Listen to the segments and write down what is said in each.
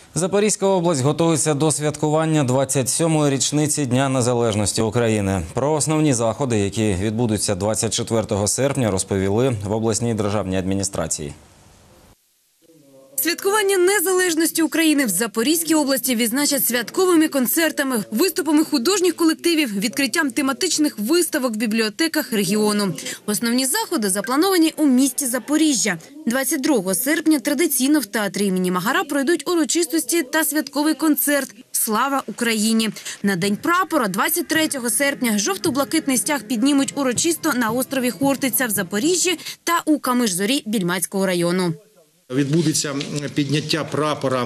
Запорізька область готується до святкування 27-ї річниці Дня Незалежності України. Про основні заходи, які відбудуться 24 серпня, розповіли в обласній державній адміністрації. Святкування незалежності України в Запорізькій області відзначать святковими концертами, виступами художніх колективів, відкриттям тематичних виставок в бібліотеках регіону. Основні заходи заплановані у місті Запоріжжя. 22 серпня традиційно в театрі імені Магара пройдуть урочистості та святковий концерт «Слава Україні». На День прапора 23 серпня жовто-блакитний стяг піднімуть урочисто на острові Хортиця в Запоріжжі та у Камиш-Зорі Більмацького району. Відбудеться підняття прапора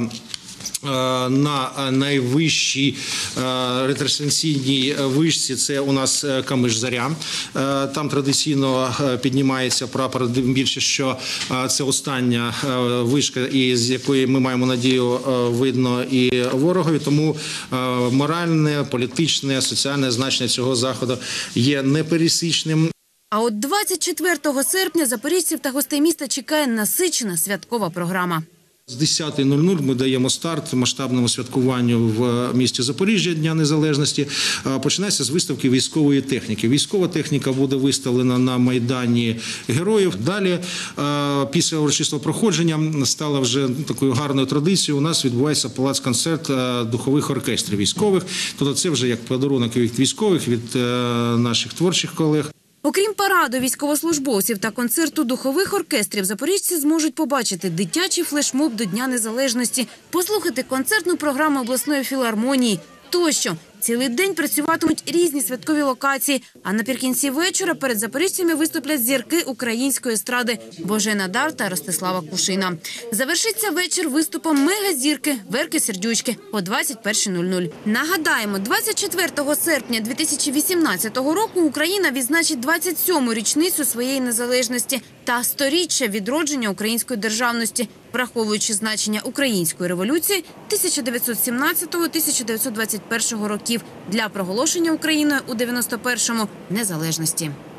на найвищій ретрансляційній вишці, це у нас Камиш-Зоря. Там традиційно піднімається прапор, тим більше, що це остання вишка, з якої ми маємо надію видно і ворогові. Тому моральне, політичне, соціальне значення цього заходу є непересічним. А от 24 серпня запоріжців та гостей міста чекає насичена святкова програма. З 10:00 ми даємо старт масштабному святкуванню в місті Запоріжжя Дня Незалежності. Починається з виставки військової техніки. Військова техніка буде виставлена на Майдані Героїв. Далі, після урочистого проходження, стала вже такою гарною традицією. У нас відбувається палац-концерт духових оркестрів військових. Тобто це вже як подарунок від військових, від наших творчих колег. Окрім параду військовослужбовців та концерту духових оркестрів, запоріжці зможуть побачити дитячий флешмоб до Дня Незалежності, послухати концертну програму обласної філармонії тощо. Цілий день працюватимуть різні святкові локації, а наприкінці вечора перед запоріжцями виступлять зірки української естради Божена Дар та Ростислава Кушина. Завершиться вечір виступом мегазірки Верки Сердючки о 21:00. Нагадаємо, 24 серпня 2018 року Україна відзначить 27-му річницю своєї незалежності та 100-річчя відродження української державності, враховуючи значення української революції 1917-1921 років для проголошення Україною у 91-му незалежності.